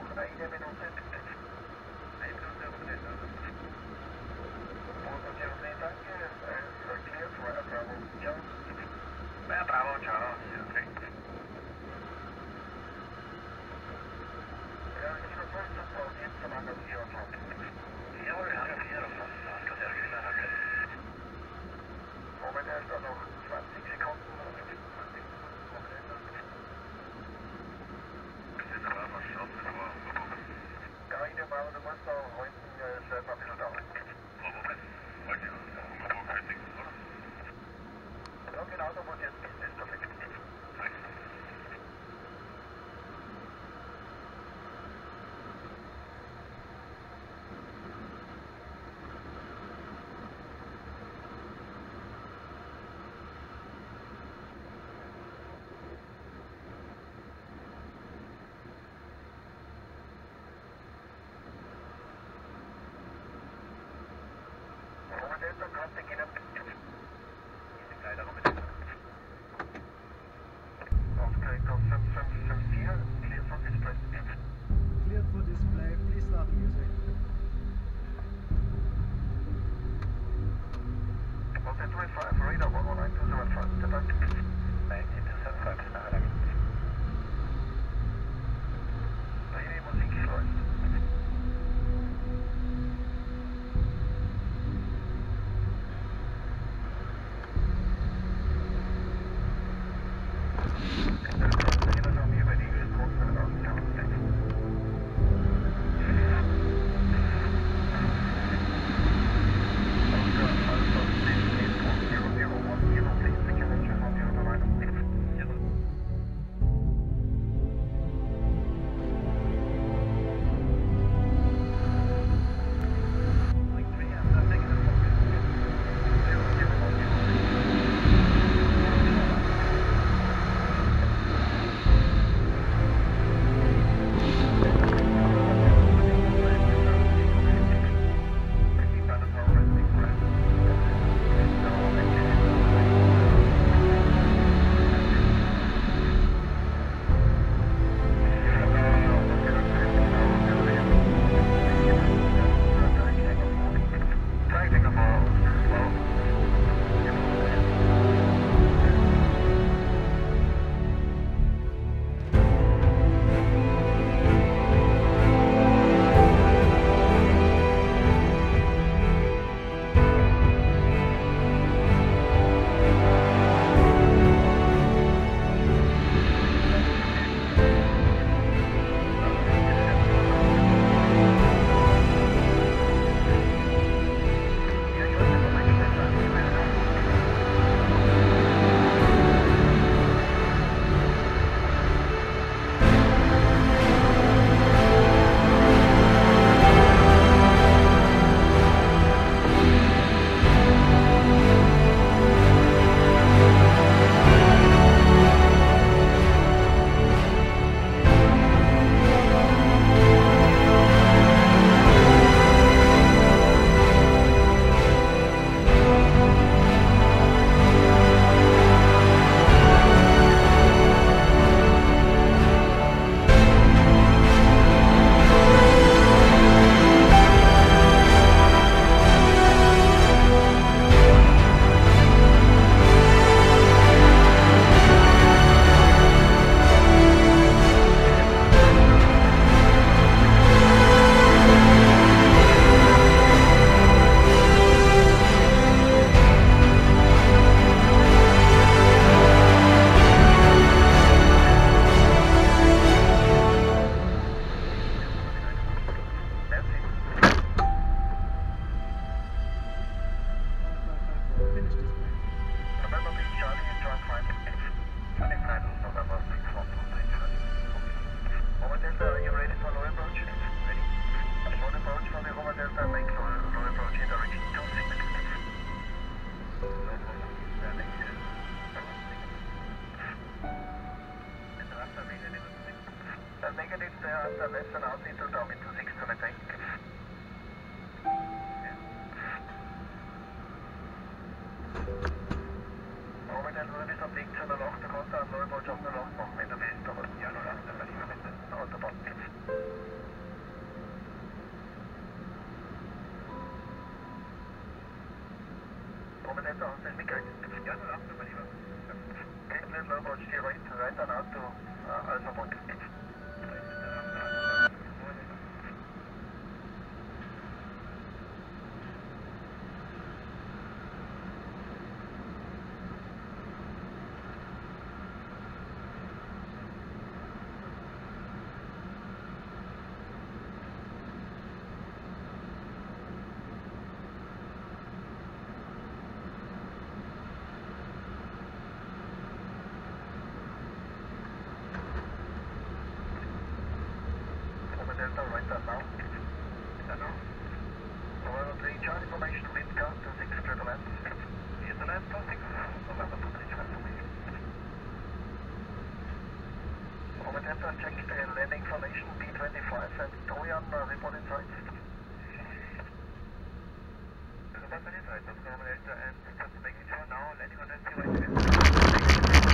Eine Minute. Eine Minute und danke. Clear for Bravo. Ja. Bravo, ciao. Ja, Kilo 12, jetzt zum anderen 24. Jawohl, ja, 24. Moment, er ist da noch 20 Sekunden. Ja, in der Bauer, du musst da heute selber ein bisschen dauern. Ja, genau, da wo du jetzt bist, ist perfekt. Delta Contact in Oscar 5554, clear for display. Cleared for display, please start music. Hotel 25, radar 11975, step back. 1975, start. Die Musik läuft. Negative there at the western altitude down into 620. Momentan nur bis am Weg zu einer Nacht, da kannst du einen Neubau auf der Nacht machen, wenn du willst, aber ja, nur nach der Autobahn. Delta, hast du das mitgekriegt? Ja, 08, mein Lieber. Okay, clear low approach steer right on out to Alpha Point. Delta, right on now. November 3, Charlie formation, wind gust to 6, clear to land. Clear to land, 6, November 2, 3, Charlie formation. Moment Delta, check the landing formation, B25 and Toyan, report inside. Report inside, November Delta and confirmation.